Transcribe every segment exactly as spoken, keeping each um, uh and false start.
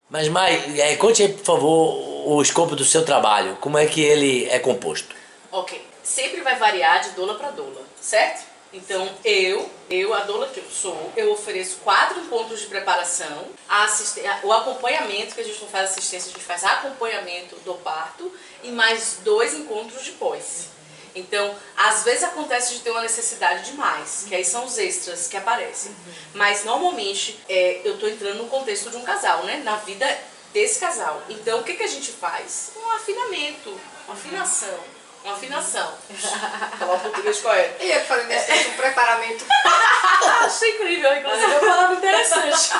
Mas, Mai, é, conte aí, por favor, o escopo do seu trabalho. Como é que ele é composto? Ok. Sempre vai variar de doula para doula, certo? Então, eu, eu, a doula que eu sou, eu ofereço quatro encontros de preparação, a assisten- o acompanhamento, que a gente não faz assistência, a gente faz acompanhamento do parto, e mais dois encontros de pós. Então, às vezes acontece de ter uma necessidade de mais, que aí são os extras que aparecem. Mas, normalmente, é, eu estou entrando no contexto de um casal, né? Na vida desse casal. Então, o que, que a gente faz? Um afinamento, uma afinação. Uma afinação. Falar o português correto. E eu falei nesse um preparamento. Achei incrível, inclusive eu falava interessante.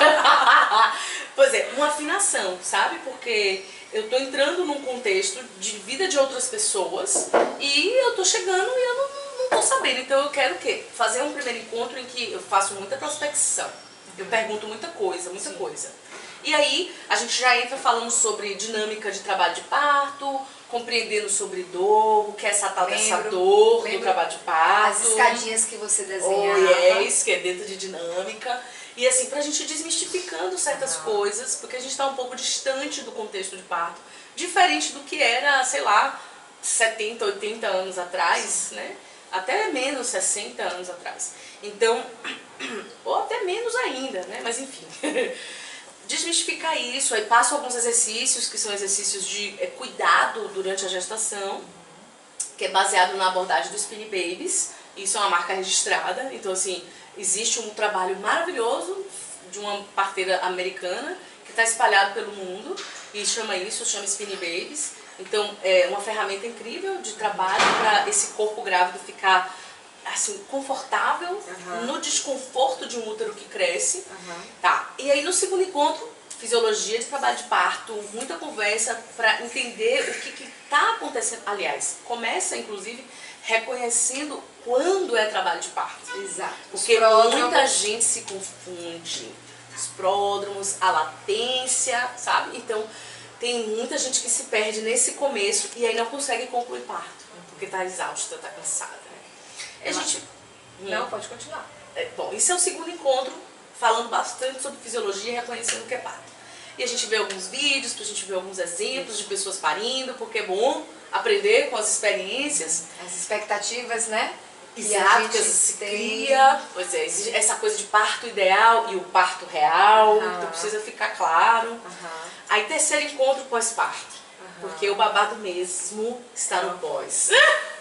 Pois é, uma afinação, sabe? Porque eu tô entrando num contexto de vida de outras pessoas e eu tô chegando e eu não, não tô sabendo. Então eu quero o quê? Fazer um primeiro encontro em que eu faço muita prospecção. Eu pergunto muita coisa, muita coisa. E aí a gente já entra falando sobre dinâmica de trabalho de parto, compreendendo sobre dor, o que é essa tal dessa Lembro, dor do lembro trabalho de parto. As escadinhas que você Oh, desenhava. yes, que é dentro de dinâmica. E assim, pra gente ir desmistificando certas Ah. coisas, porque a gente tá um pouco distante do contexto de parto, diferente do que era, sei lá, setenta, oitenta anos atrás, né? Até menos, sessenta anos atrás. Então, ou até menos ainda, né? Mas enfim. Desmistificar isso, aí passo alguns exercícios, que são exercícios de é, cuidado durante a gestação, que é baseado na abordagem dos Spinny Babies. Isso é uma marca registrada, então assim, existe um trabalho maravilhoso de uma parteira americana que está espalhado pelo mundo e chama isso, chama Spinny Babies. Então é uma ferramenta incrível de trabalho para esse corpo grávido ficar assim, confortável, uhum, no desconforto de um útero que cresce. Uhum. Tá. E aí no segundo encontro, fisiologia de trabalho de parto, muita conversa para entender o que está acontecendo. Aliás, começa inclusive reconhecendo quando é trabalho de parto. Exato. Porque muita gente se confunde. Os pródromos, a latência, sabe? Então tem muita gente que se perde nesse começo e aí não consegue concluir parto, porque está exausta, está cansada. A gente... Não, pode continuar. É, bom, esse é o segundo encontro, falando bastante sobre fisiologia e reconhecendo o que é parto. E a gente vê alguns vídeos, a gente vê alguns exemplos de pessoas parindo, porque é bom aprender com as experiências. As expectativas, né? Exato, que se cria. Pois é, essa coisa de parto ideal e o parto real, uhum, então precisa ficar claro. Uhum. Aí terceiro encontro pós-parto, uhum, porque o babado mesmo está no pós.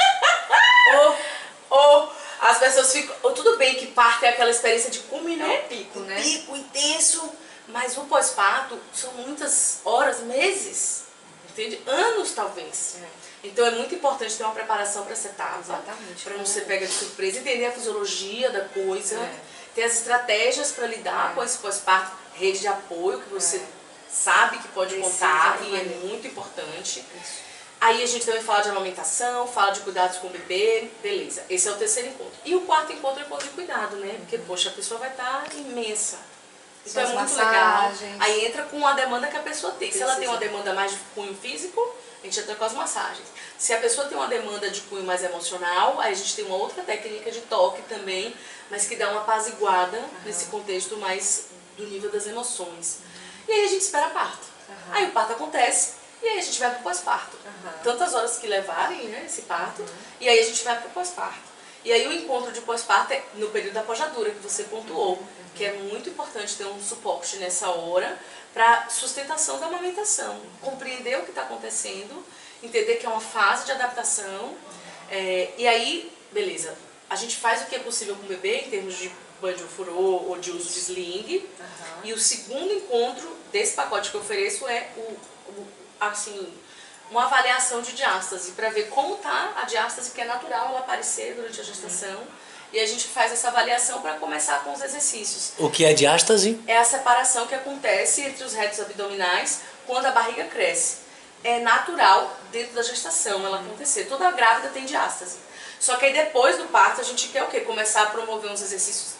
Ou, ou as pessoas ficam... Ou tudo bem que parto é aquela experiência de culminar, é um pico, né? Pico intenso, mas o pós-parto são muitas horas, meses, entende? Anos talvez. É. Então é muito importante ter uma preparação para essa etapa. Exatamente. Para não ser pega de surpresa, entender a fisiologia da coisa, é, ter as estratégias para lidar, é, com esse pós-parto, rede de apoio que você, é, sabe que pode Precisa contar e é muito importante. Isso. Aí a gente também fala de amamentação, fala de cuidados com o bebê, beleza. Esse é o terceiro encontro. E o quarto encontro é o encontro de cuidado, né? Porque, poxa, a pessoa vai estar imensa. Então é muito massagens. legal. Aí entra com a demanda que a pessoa tem. Precisa. Se ela tem uma demanda mais de cunho físico, a gente entra com as massagens. Se a pessoa tem uma demanda de cunho mais emocional, aí a gente tem uma outra técnica de toque também, mas que dá uma apaziguada, uhum, nesse contexto mais do nível das emoções. Uhum. E aí a gente espera parto. Uhum. Aí o parto acontece. E aí a gente vai pro pós-parto. Uhum. Tantas horas que levarem, né, esse parto, uhum, e aí a gente vai pro pós-parto. E aí o encontro de pós-parto é no período da pós-jadura, que você pontuou, uhum, que é muito importante ter um suporte nessa hora para sustentação da amamentação. Uhum. Compreender o que está acontecendo, entender que é uma fase de adaptação, uhum, é, e aí, beleza, a gente faz o que é possível com o bebê em termos de banho de furô ou de uso de sling, uhum, e o segundo encontro desse pacote que eu ofereço é o, o assim, uma avaliação de diástase, para ver como está a diástase, que é natural ela aparecer durante a gestação, uhum, e a gente faz essa avaliação para começar com os exercícios. O que é diástase? É a separação que acontece entre os retos abdominais quando a barriga cresce. É natural dentro da gestação ela acontecer, toda grávida tem diástase. Só que aí depois do parto a gente quer o quê? Começar a promover uns exercícios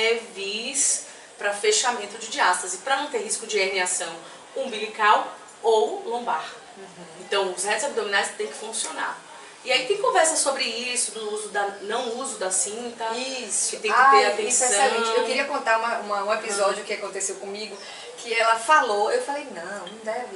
leves para fechamento de diástase, para não ter risco de herniação umbilical ou lombar. Uhum. Então os retos abdominais têm que funcionar. E aí tem conversa sobre isso, do uso da, não uso da cinta. Isso. Que tem que Ai, ter atenção. Isso é excelente. Eu queria contar uma, uma, um episódio, uhum, que aconteceu comigo, que ela falou, eu falei, não,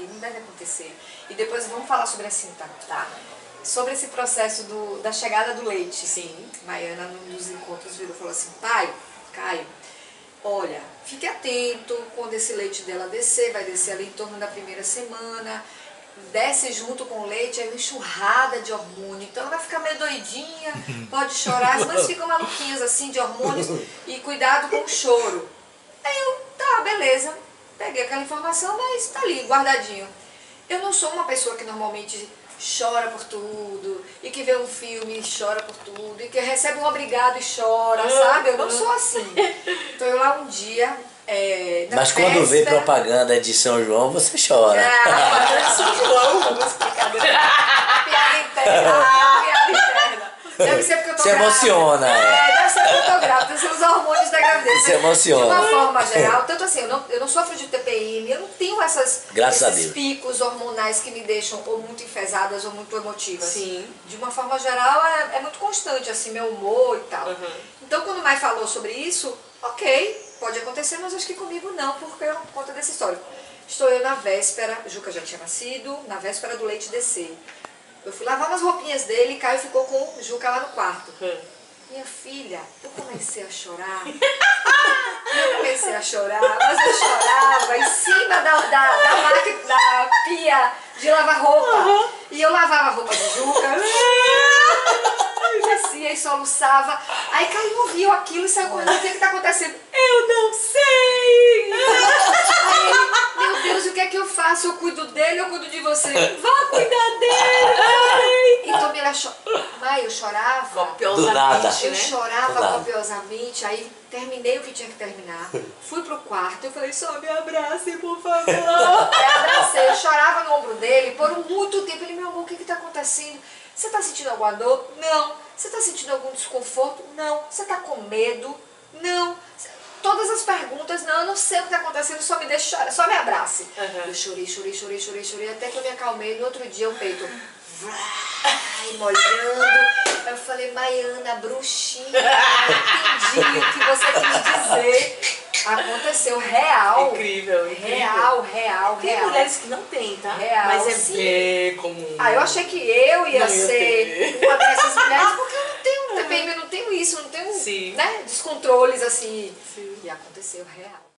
ali, não deve acontecer. E depois vamos falar sobre assim, tá? tá. Sobre esse processo do, da chegada do leite. Sim. Maiana, num dos encontros, virou e falou assim, pai, Caio, olha, fique atento quando esse leite dela descer, vai descer ali em torno da primeira semana, desce junto com o leite, é uma enxurrada de hormônio, então ela vai ficar meio doidinha, pode chorar, as mães ficam maluquinhas assim de hormônios, e cuidado com o choro. Aí eu, tá, beleza, peguei aquela informação, mas tá ali, guardadinho. Eu não sou uma pessoa que normalmente chora por tudo, e que vê um filme e chora por tudo, e que recebe um obrigado e chora, sabe? Eu não sou assim. Então eu lá um dia, é, na Mas quando vê véspera- propaganda de São João, você chora. Ah, propaganda de São João, vamos explicar. Piada interna, piada interna. Deve ser porque eu tô Se grávida. emociona, é. É, deve ser porque eu tô grávida, deve ser os hormônios da gravidez. Se emociona. De uma forma geral, tanto assim, eu não, eu não sofro de T P M, eu não tenho essas, Graças a esses Deus. picos hormonais que me deixam ou muito enfesadas ou muito emotivas. Sim. De uma forma geral, é, é muito constante, assim, meu humor e tal. Uhum. Então, quando o Mai falou sobre isso, ok, pode acontecer, mas acho que comigo não, porque por conta dessa história. Estou eu na véspera, Juca já tinha nascido, na véspera do leite descer. Eu fui lavar umas roupinhas dele e Caio ficou com o Juca lá no quarto. Uhum. Minha filha, eu comecei a chorar. Eu comecei a chorar, mas eu chorava em cima da, da, da máquina, da pia de lavar roupa. Uhum. E eu lavava a roupa do Juca. E descia e soluçava. Aí Caio ouviu aquilo e saiu correndo. O que está acontecendo? Eu não sei! Aí ele, meu Deus, o que é que eu faço? Eu cuido dele, eu cuido de você. Vá cuidar dele! Então ele achou. Mãe, eu chorava. Copiosamente, Do nada. Eu né? chorava Claro. copiosamente, aí terminei o que tinha que terminar. Fui pro quarto, eu falei, só me abrace, por favor. Aí abracei, eu chorava no ombro dele por muito tempo. Ele, meu amor, o que que tá acontecendo? Você tá sentindo alguma dor? Não. Você tá sentindo algum desconforto? Não. Você tá com medo? Não. Todas as perguntas, não, eu não sei o que tá acontecendo, só me deixa chorar, só me abrace. Uhum. Eu chorei, chorei, chorei, chorei, chorei, até que eu me acalmei. No outro dia o peito vai molhando. Aí eu falei, Maiana, bruxinha, eu entendi o que você quis dizer. Aconteceu real. Incrível, incrível. Real, real, Tem real. mulheres que não tem, tá? Real, Mas é sim. bem comum. Ah, eu achei que eu ia Não ia ser ter. uma dessas mulheres, porque eu não tenho T P M, eu não tenho isso, eu não tenho Sim. né, descontroles assim. Sim. E aconteceu real.